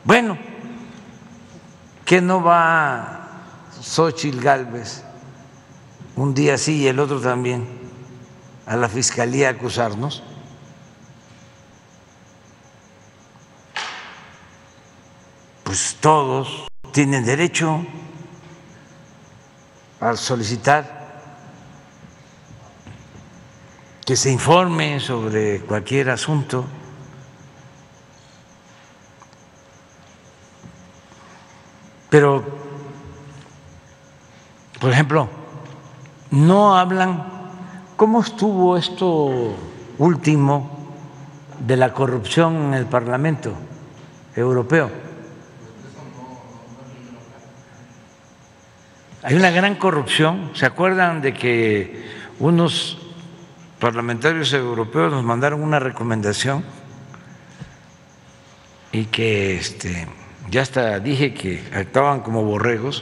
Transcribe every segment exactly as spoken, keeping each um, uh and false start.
Bueno, ¿qué no va Xóchitl Gálvez un día sí y el otro también a la Fiscalía a acusarnos? Pues todos tienen derecho a solicitar que se informe sobre cualquier asunto. Pero, por ejemplo, no hablan cómo estuvo esto último de la corrupción en el Parlamento Europeo. Hay una gran corrupción. ¿Se acuerdan de que unos parlamentarios europeos nos mandaron una recomendación y que este, ya hasta dije que actuaban como borregos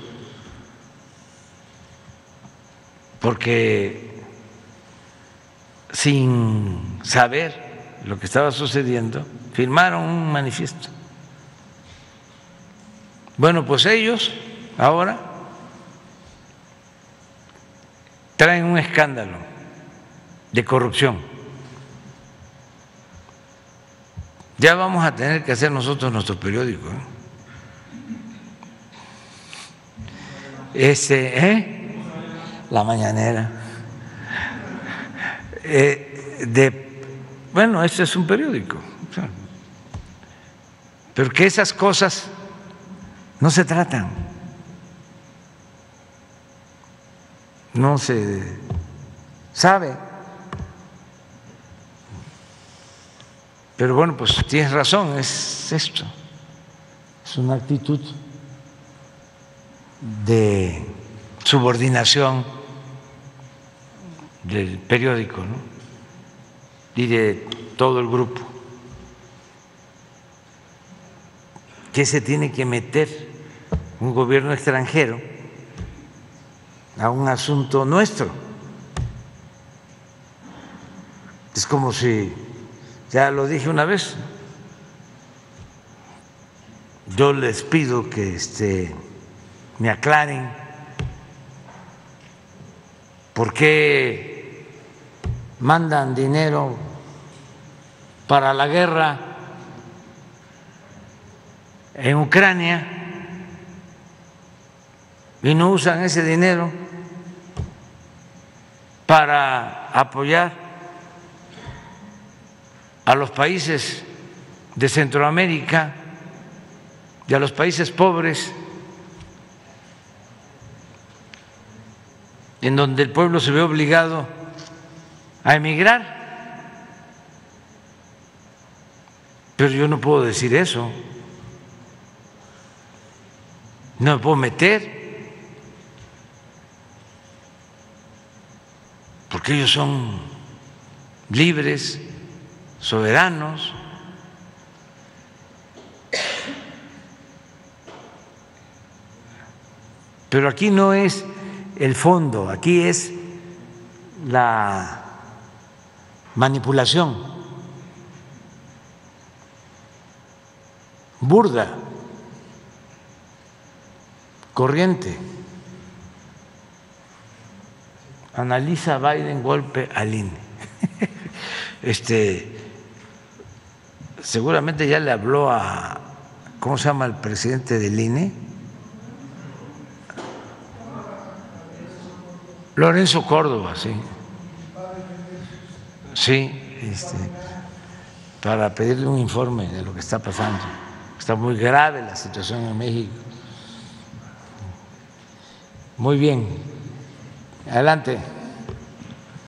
porque sin saber lo que estaba sucediendo firmaron un manifiesto? Bueno, pues ellos ahora traen un escándalo de corrupción. Ya vamos a tener que hacer nosotros nuestro periódico. ¿eh? Ese, ¿eh? La Mañanera. Eh, de, bueno, este es un periódico. Pero que esas cosas no se tratan. No se sabe. Pero bueno, pues tienes razón, es esto. Es una actitud de subordinación del periódico, ¿no? Y de todo el grupo. ¿Qué se tiene que meter un gobierno extranjero a un asunto nuestro? Es como si, ya lo dije una vez, yo les pido que este, me aclaren por qué mandan dinero para la guerra en Ucrania y no usan ese dinero para apoyar a los países de Centroamérica y a los países pobres, en donde el pueblo se ve obligado a emigrar. Pero yo no puedo decir eso, no me puedo meter, porque ellos son libres, soberanos. Pero aquí no es el fondo, aquí es la manipulación burda, corriente. Analiza Biden golpe al I N E. Este, seguramente ya le habló a, ¿cómo se llama el presidente del I N E? Lorenzo Córdoba, sí. Sí, este, para pedirle un informe de lo que está pasando. Está muy grave la situación en México. Muy bien. Adelante.